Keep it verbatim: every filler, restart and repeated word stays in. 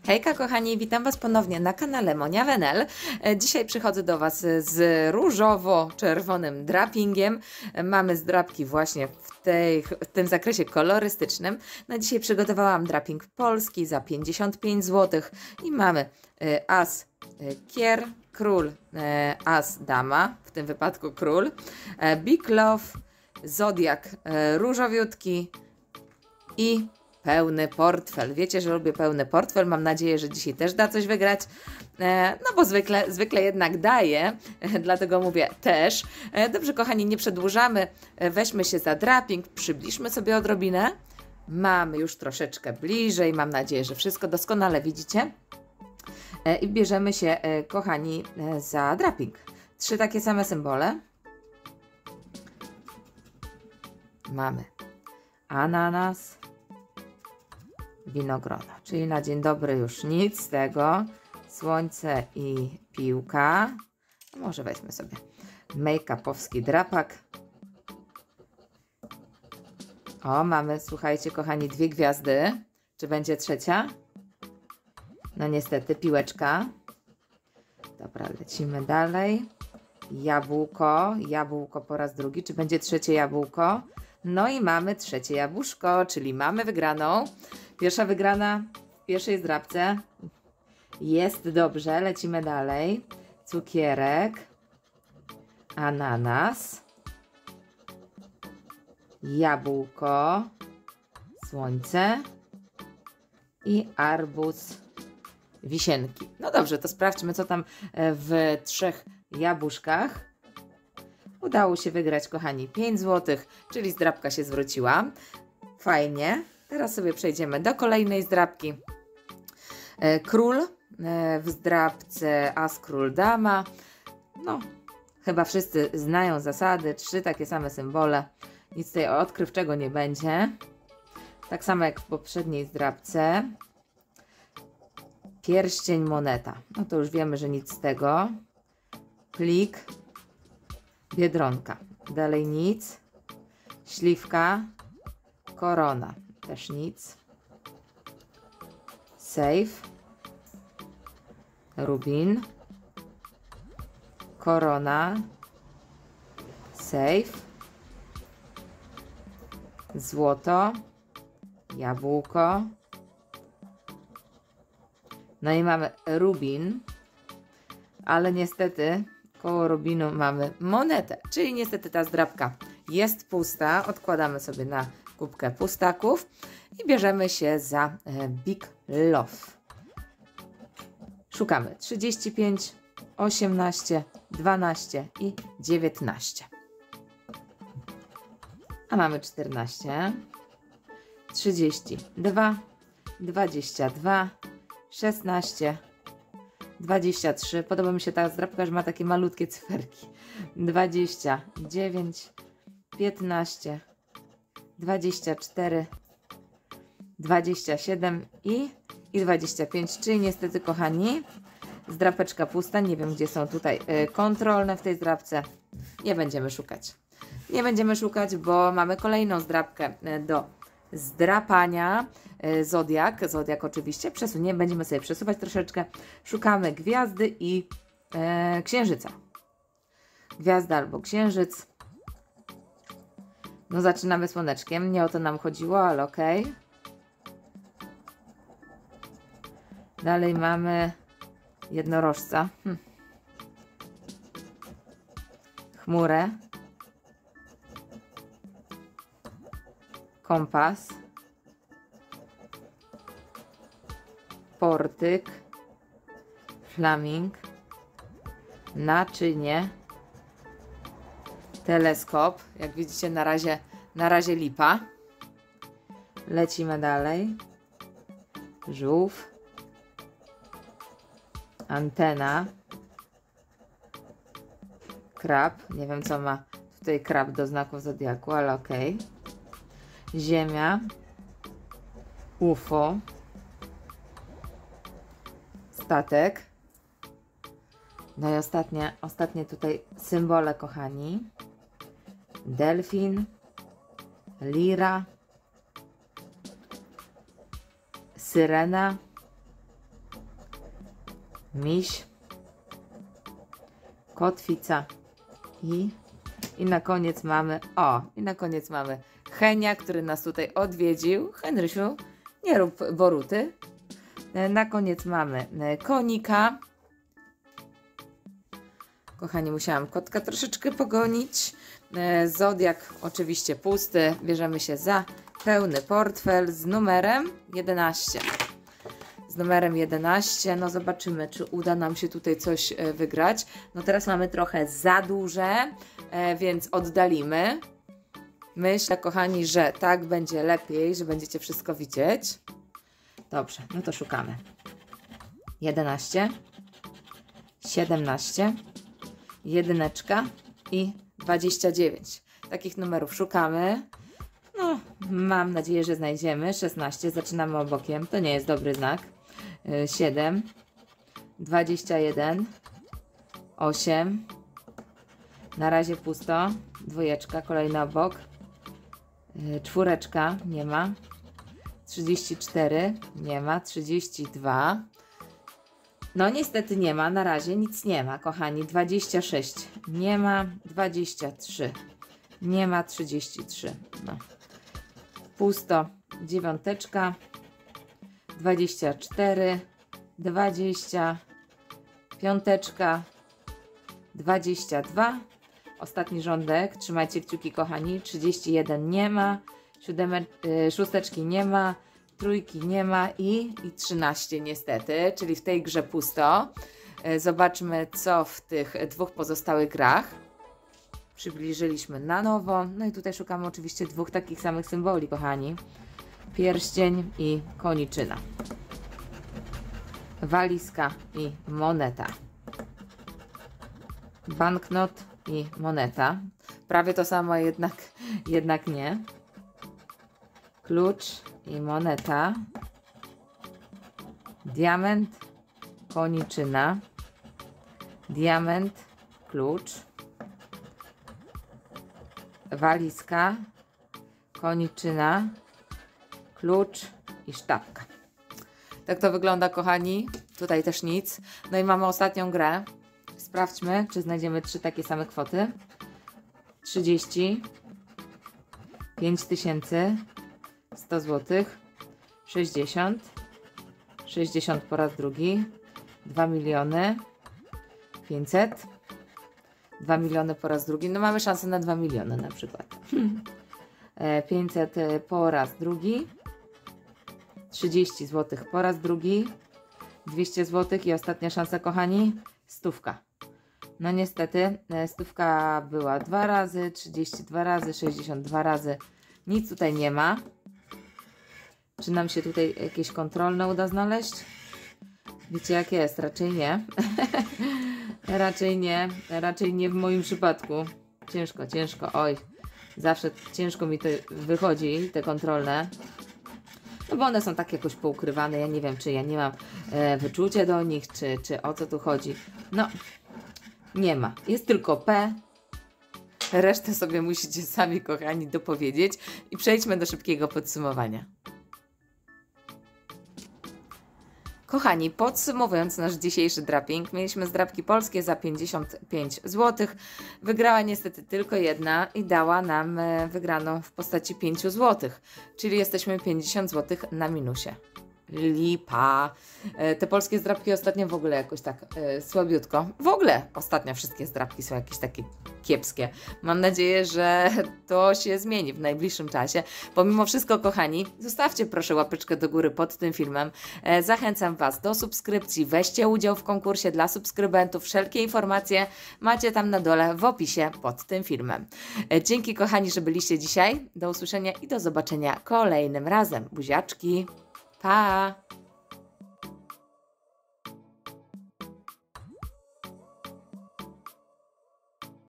Hejka kochani, witam Was ponownie na kanale Monia Wenel. Dzisiaj przychodzę do Was z różowo-czerwonym drapingiem. Mamy zdrapki właśnie w, tej, w tym zakresie kolorystycznym. Na dzisiaj przygotowałam draping polski za pięćdziesiąt pięć złotych i mamy as kier, król, as dama, w tym wypadku król, Big Love, zodiak różowiutki i pełny portfel. Wiecie, że lubię pełny portfel. Mam nadzieję, że dzisiaj też da coś wygrać. E, no bo zwykle, zwykle jednak daje, e, dlatego mówię też. E, dobrze, kochani, nie przedłużamy. E, weźmy się za draping, przybliżmy sobie odrobinę. Mamy już troszeczkę bliżej. Mam nadzieję, że wszystko doskonale widzicie. E, I bierzemy się, e, kochani, e, za draping. Trzy takie same symbole. Mamy ananas, winogrona, czyli na dzień dobry już nic z tego. Słońce i piłka. A może weźmy sobie make-upowski drapak. O, mamy, słuchajcie kochani, dwie gwiazdy. Czy będzie trzecia? No niestety, piłeczka. Dobra, lecimy dalej. Jabłko, jabłko po raz drugi. Czy będzie trzecie jabłko? No i mamy trzecie jabłuszko, czyli mamy wygraną. Pierwsza wygrana w pierwszej zdrapce. Jest dobrze, lecimy dalej. Cukierek, ananas, jabłko, słońce i arbuz, wisienki. No dobrze, to sprawdźmy, co tam w trzech jabłuszkach. Udało się wygrać, kochani, pięć złotych, czyli zdrapka się zwróciła. Fajnie. Teraz sobie przejdziemy do kolejnej zdrapki. E, król e, w zdrapce as król dama. No, chyba wszyscy znają zasady. Trzy takie same symbole. Nic tutaj odkrywczego nie będzie. Tak samo jak w poprzedniej zdrapce. Pierścień, moneta. No to już wiemy, że nic z tego. Plik, biedronka. Dalej nic. Śliwka, korona. Też nic. Safe. Rubin. Korona. Safe. Złoto. Jabłko. No i mamy rubin. Ale niestety koło rubinu mamy monetę. Czyli niestety ta zdrapka jest pusta. Odkładamy sobie na kubkę pustaków i bierzemy się za Big Love. Szukamy trzydzieści pięć, osiemnaście, dwanaście i dziewiętnaście. A mamy czternaście, trzydzieści dwa, dwadzieścia dwa, szesnaście, dwadzieścia trzy. Podoba mi się ta zdrapka, że ma takie malutkie cyferki. dwadzieścia dziewięć, piętnaście, dwadzieścia cztery, dwadzieścia siedem i, i dwadzieścia pięć, czyli niestety, kochani, zdrapeczka pusta. Nie wiem, gdzie są tutaj y, kontrolne w tej zdrapce. Nie będziemy szukać. Nie będziemy szukać, bo mamy kolejną zdrapkę y, do zdrapania. Y, zodiak, zodiak oczywiście. Przesuniemy, będziemy sobie przesuwać troszeczkę. Szukamy gwiazdy i y, księżyca. Gwiazda albo księżyc. No zaczynamy słoneczkiem, nie o to nam chodziło, ale okej. Okay. Dalej mamy jednorożca. Hm. Chmurę. Kompas. Portyk. Flaming. Naczynie. Teleskop. Jak widzicie, na razie, na razie lipa. Lecimy dalej. Żółw. Antena. Krab. Nie wiem, co ma tutaj krab do znaków zodiaku, ale okej. Okay. Ziemia. U F O. Statek. No i ostatnie, ostatnie tutaj symbole, kochani. Delfin, lira, syrena, miś, kotwica i, i na koniec mamy, o, i na koniec mamy Henia, który nas tutaj odwiedził. Henrysiu, nie rób boruty. Na koniec mamy konika. Kochani, musiałam kotka troszeczkę pogonić. Zodiak oczywiście pusty. Bierzemy się za pełny portfel z numerem jedenaście. Z numerem jedenaście. No zobaczymy, czy uda nam się tutaj coś wygrać. No teraz mamy trochę za duże, więc oddalimy. Myślę, kochani, że tak będzie lepiej, że będziecie wszystko widzieć. Dobrze, no to szukamy. jedenaście, siedemnaście, jedyneczka i dwadzieścia dziewięć. Takich numerów szukamy. No, mam nadzieję, że znajdziemy. szesnaście, zaczynamy obokiem, to nie jest dobry znak. siedem, dwadzieścia jeden, osiem. Na razie pusto. Dwójeczka, kolejny obok. Czwóreczka, nie ma. trzydzieści cztery, nie ma. trzydzieści dwa. No niestety nie ma, na razie nic nie ma, kochani. dwadzieścia sześć, nie ma. dwadzieścia trzy, nie ma. trzydzieści trzy, no. Pusto. Dziewiąteczka. dwadzieścia cztery, dwadzieścia. Piąteczka. dwadzieścia dwa. Ostatni rządek, trzymajcie kciuki, kochani. trzydzieści jeden nie ma, siódeme, y, szósteczki nie ma, trójki nie ma i, i trzynaście niestety, czyli w tej grze pusto. Y, zobaczmy, co w tych dwóch pozostałych grach. Przybliżyliśmy na nowo. No i tutaj szukamy oczywiście dwóch takich samych symboli, kochani. Pierścień i koniczyna. Walizka i moneta. Banknot i moneta. Prawie to samo, jednak, jednak nie. Klucz i moneta. Diament, koniczyna. Diament, klucz. Walizka, koniczyna, klucz i sztabka. Tak to wygląda, kochani. Tutaj też nic. No i mamy ostatnią grę. Sprawdźmy, czy znajdziemy trzy takie same kwoty. trzydzieści, pięć tysięcy, sto złotych, sześćdziesiąt, sześćdziesiąt po raz drugi, dwa miliony, pięćset, dwa miliony po raz drugi. No mamy szansę na dwa miliony na przykład. pięćset po raz drugi, trzydzieści złotych po raz drugi, dwieście złotych i ostatnia szansa, kochani, stówka. No niestety, stówka była dwa razy, trzydzieści dwa razy, sześćdziesiąt dwa razy. Nic tutaj nie ma. Czy nam się tutaj jakieś kontrolne uda znaleźć? Wiecie jak jest? Raczej nie. raczej nie. Raczej nie w moim przypadku. Ciężko, ciężko. Oj, zawsze ciężko mi to wychodzi, te kontrolne. No bo one są tak jakoś poukrywane. Ja nie wiem, czy ja nie mam e, wyczucia do nich, czy, czy o co tu chodzi. No, nie ma. Jest tylko P. Resztę sobie musicie sami, kochani, dopowiedzieć. I przejdźmy do szybkiego podsumowania. Kochani, podsumowując nasz dzisiejszy draping, mieliśmy zdrapki polskie za pięćdziesiąt pięć złotych. Wygrała niestety tylko jedna i dała nam wygraną w postaci pięć złotych, czyli jesteśmy pięćdziesiąt złotych na minusie. Lipa. Te polskie zdrapki ostatnio w ogóle jakoś tak e, słabiutko. W ogóle ostatnio wszystkie zdrapki są jakieś takie kiepskie. Mam nadzieję, że to się zmieni w najbliższym czasie. Pomimo wszystko, kochani, zostawcie proszę łapeczkę do góry pod tym filmem. E, zachęcam Was do subskrypcji. Weźcie udział w konkursie dla subskrybentów. Wszelkie informacje macie tam na dole w opisie pod tym filmem. E, dzięki, kochani, że byliście dzisiaj. Do usłyszenia i do zobaczenia kolejnym razem. Buziaczki. Pa!